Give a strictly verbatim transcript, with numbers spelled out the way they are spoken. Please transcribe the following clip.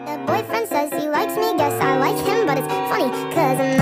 The boyfriend says he likes me, guess I like him, but it's funny, cause I'm